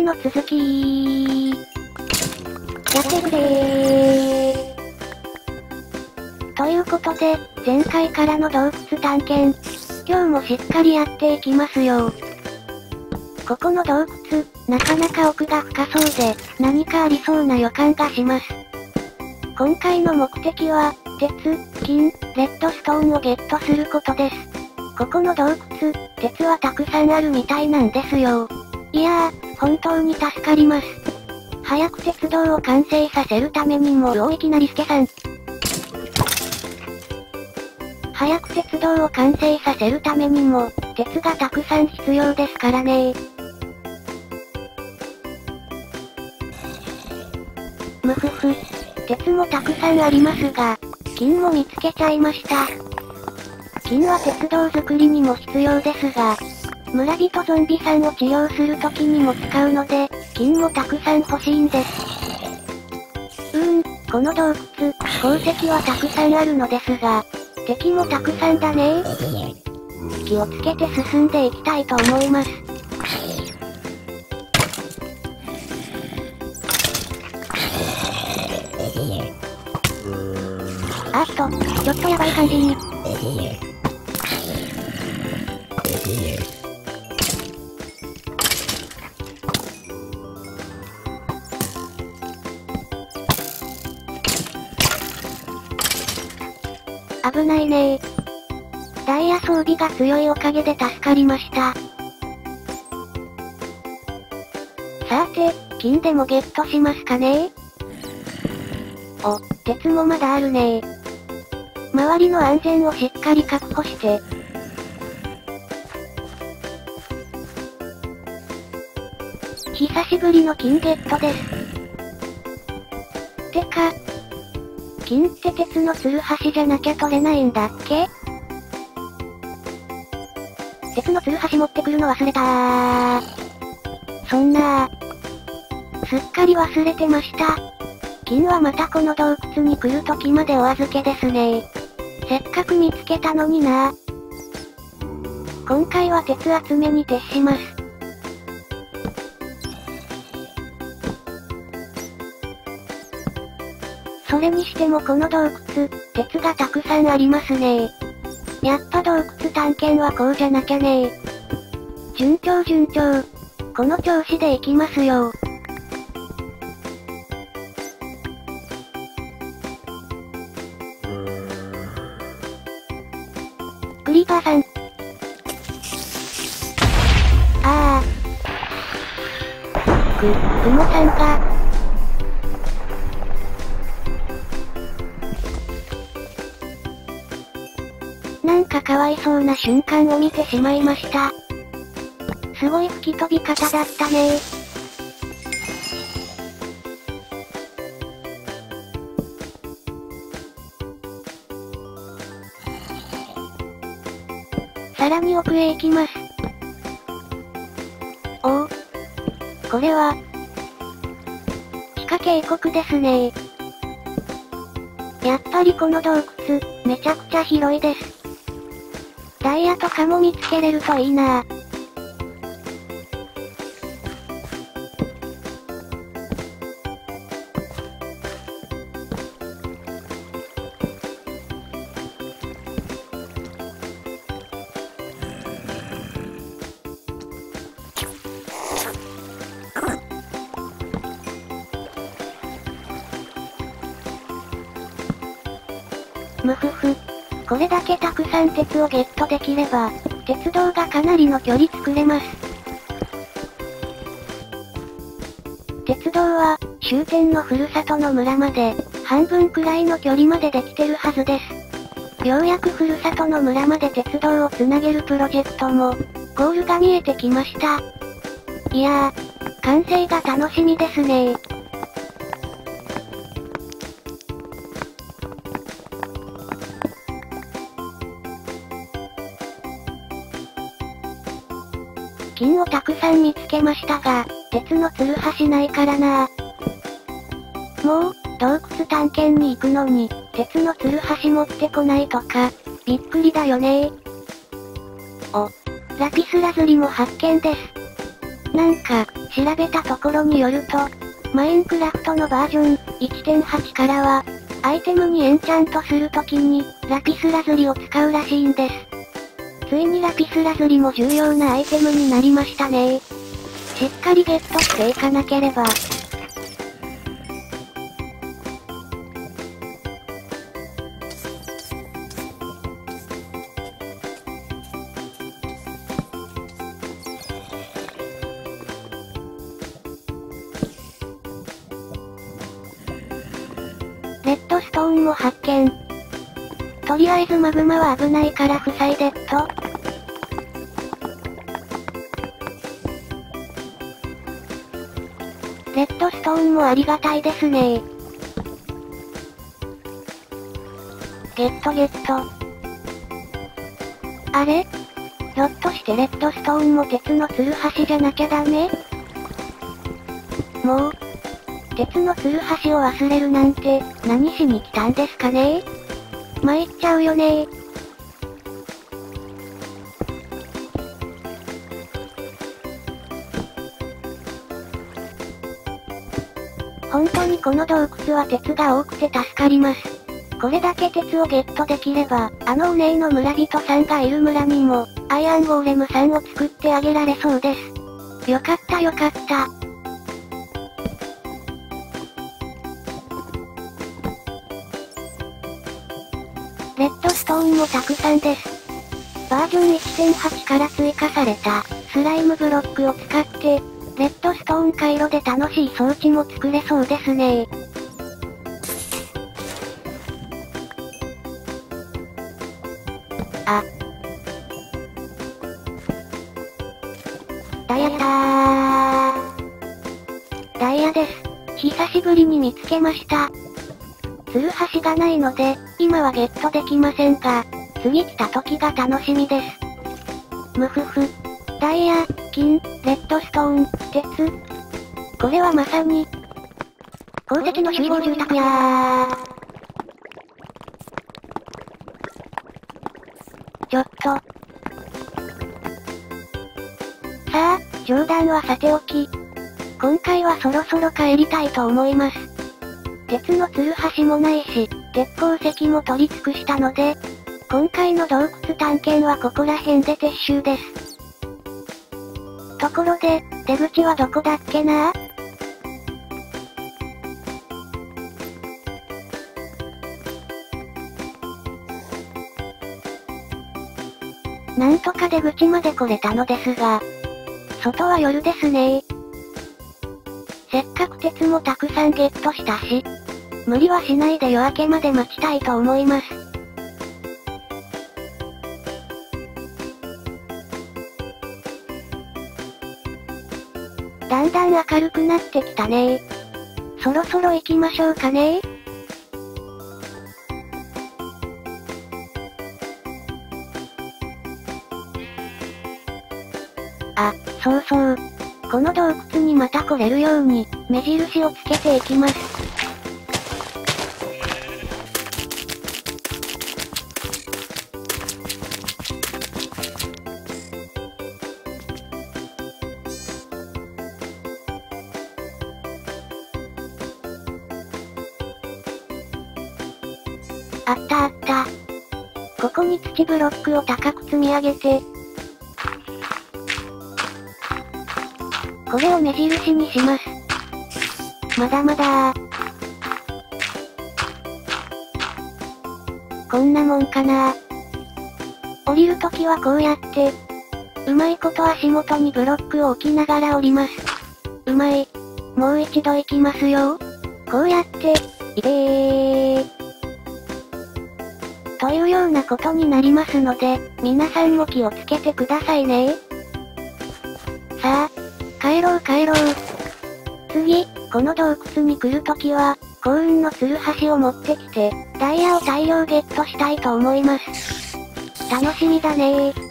の続きやってくれー。ということで、前回からの洞窟探検、今日もしっかりやっていきますよ。ここの洞窟、なかなか奥が深そうで、何かありそうな予感がします。今回の目的は、鉄、金、レッドストーンをゲットすることです。ここの洞窟、鉄はたくさんあるみたいなんですよ。いやー、本当に助かります。早く鉄道を完成させるためにもいきなりスケさん。早く鉄道を完成させるためにも、鉄がたくさん必要ですからね。むふふ。鉄もたくさんありますが、金も見つけちゃいました。金は鉄道作りにも必要ですが、村人ゾンビさんを治療するときにも使うので、金もたくさん欲しいんです。この洞窟、鉱石はたくさんあるのですが、敵もたくさんだねー。気をつけて進んでいきたいと思います。ちょっとやばい感じに。危ないねー。ダイヤ装備が強いおかげで助かりました。さて、金でもゲットしますかねー。お、鉄もまだあるねー。周りの安全をしっかり確保して。久しぶりの金ゲットです。てか、金って鉄のツルハシじゃなきゃ取れないんだっけ？鉄のツルハシ持ってくるの忘れたー。そんなー。すっかり忘れてました。金はまたこの洞窟に来る時までお預けですね。せっかく見つけたのになー。今回は鉄集めに徹します。それにしてもこの洞窟、鉄がたくさんありますね。やっぱ洞窟探検はこうじゃなきゃね。順調順調。この調子でいきますよ。クリーパーさん。クモさんが。なんかかわいそうな瞬間を見てしまいました。すごい吹き飛び方だったねさらに奥へ行きます。おお。これは、地下渓谷ですね。やっぱりこの洞窟、めちゃくちゃ広いです。ダイヤとかも見つけれるといいなぁ。むふふ。これだけたくさん鉄をゲットできれば、鉄道がかなりの距離作れます。鉄道は、終点のふるさとの村まで、半分くらいの距離までできてるはずです。ようやくふるさとの村まで鉄道をつなげるプロジェクトも、ゴールが見えてきました。いやー、完成が楽しみですねー。金をたくさん見つけましたが、鉄のツルハシないからなぁ。もう、洞窟探検に行くのに、鉄のツルハシ持ってこないとか、びっくりだよねー。お、ラピスラズリも発見です。 なんか、調べたところによると、マインクラフトのバージョン 1.8 からは、アイテムにエンチャントするときに、ラピスラズリを使うらしいんです。ついにラピスラズリも重要なアイテムになりましたね。しっかりゲットしていかなければ。レッドストーンも発見。とりあえずマグマは危ないから塞いでっと。レッドストーンもありがたいですね。ゲットゲット。あれ？ひょっとしてレッドストーンも鉄のツルハシじゃなきゃダメ？もう、鉄のツルハシを忘れるなんて、何しに来たんですかね？参っちゃうよね。本当にこの洞窟は鉄が多くて助かります。これだけ鉄をゲットできれば、あのお姉の村人さんがいる村にも、アイアンゴーレムさんを作ってあげられそうです。よかったよかった。レッドストーンもたくさんです。バージョン 1.8 から追加された、スライムブロックを使って、レッドストーン回路で楽しい装置も作れそうですね。あ。ダイヤだー。ダイヤです。久しぶりに見つけました。ツルハシがないので、今はゲットできませんが、次来た時が楽しみです。むふふ。ダイヤ、金、レッドストーン、鉄。これはまさに、鉱石の集合住宅やー。ちょっと。さあ、冗談はさておき。今回はそろそろ帰りたいと思います。鉄のツルハシもないし、鉄鉱石も取り尽くしたので、今回の洞窟探検はここら辺で撤収です。ところで、出口はどこだっけな？なんとか出口まで来れたのですが、外は夜ですね。せっかく鉄もたくさんゲットしたし、無理はしないで夜明けまで待ちたいと思います。だんだん明るくなってきたね。そろそろ行きましょうかね。あ、そうそう。この洞窟にまた来れるように、目印をつけていきます。あったあった。ここに土ブロックを高く積み上げて、これを目印にします。まだまだー。こんなもんかな。降りるときはこうやって、うまいこと足元にブロックを置きながら降ります。うまい。もう一度行きますよ。こうやって、いでー。というようなことになりますので、皆さんも気をつけてくださいね。さあ、帰ろう帰ろう。次、この洞窟に来るときは、幸運のツルハシを持ってきて、ダイヤを大量ゲットしたいと思います。楽しみだねー。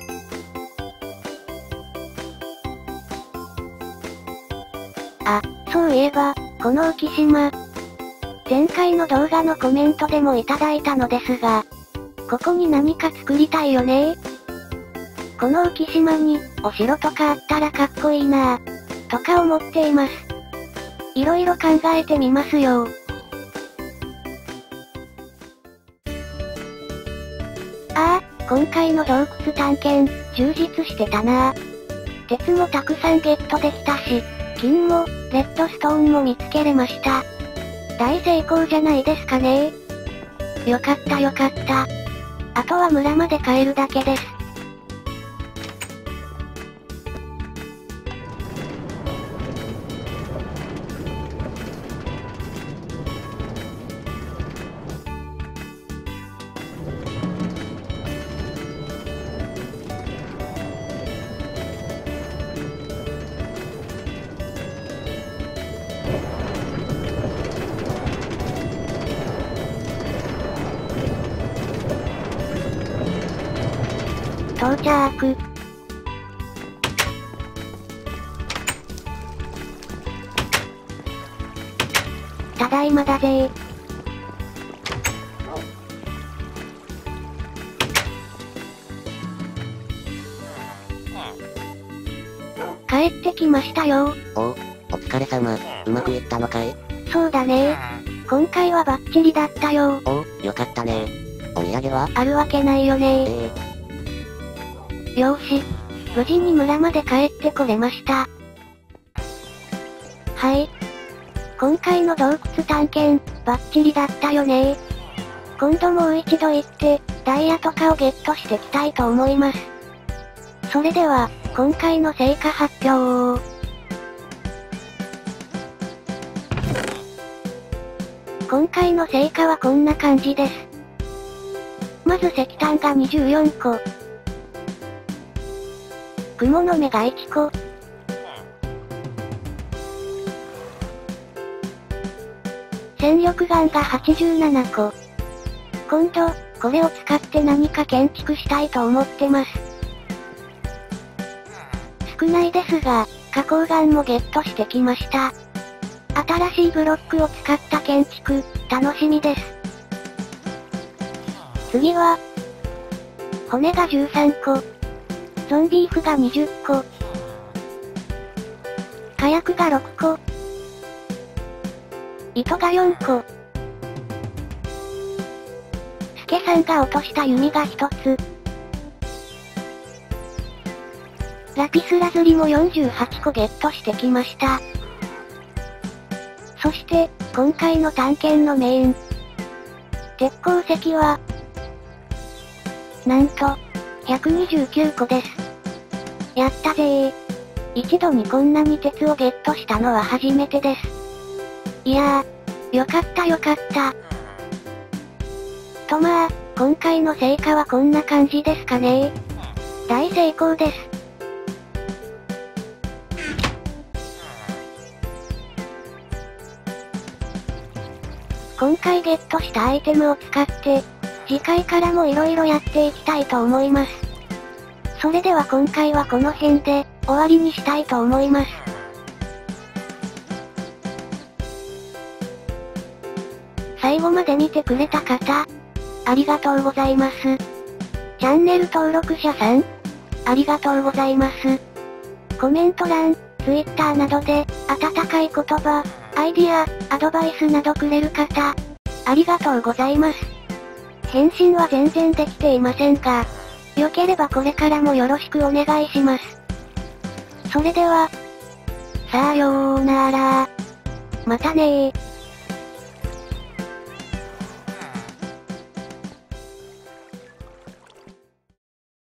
あ、そういえば、この浮島。前回の動画のコメントでもいただいたのですが、ここに何か作りたいよねー。この浮島に、お城とかあったらかっこいいなー。 とか思っています。いろいろ考えてみますよ。ああ、今回の洞窟探検、充実してたなぁ。鉄もたくさんゲットできたし、金も、レッドストーンも見つけれました。大成功じゃないですかね。よかったよかった。あとは村まで帰るだけです。到着。ただいまだぜー。帰ってきましたよ。 お疲れ様。うまくいったのかい？ そうだね。今回はバッチリだったよ。 よかったね。お土産は？ あるわけないよね。よーし。無事に村まで帰ってこれました。はい。今回の洞窟探検、バッチリだったよね。今度もう一度行って、ダイヤとかをゲットしてきたいと思います。それでは、今回の成果発表。今回の成果はこんな感じです。まず石炭が24個。雲の目が1個。戦力岩が87個。今度、これを使って何か建築したいと思ってます。少ないですが、花崗岩もゲットしてきました。新しいブロックを使った建築、楽しみです。次は、骨が13個。ゾンビーフが20個。火薬が6個。糸が4個。スケさんが落とした弓が1つ。ラピスラズリも48個ゲットしてきました。そして、今回の探検のメイン。鉄鉱石は、なんと、129個です。やったぜー。一度にこんなに鉄をゲットしたのは初めてです。いやー、よかったよかった。とまあ、今回の成果はこんな感じですかね。大成功です。今回ゲットしたアイテムを使って、次回からも色々やっていきたいと思います。それでは今回はこの辺で、終わりにしたいと思います。最後まで見てくれた方、ありがとうございます。チャンネル登録者さん、ありがとうございます。コメント欄、Twitter などで、温かい言葉、アイディア、アドバイスなどくれる方、ありがとうございます。返信は全然できていませんが、良ければこれからもよろしくお願いします。それでは、さようなら。またねー。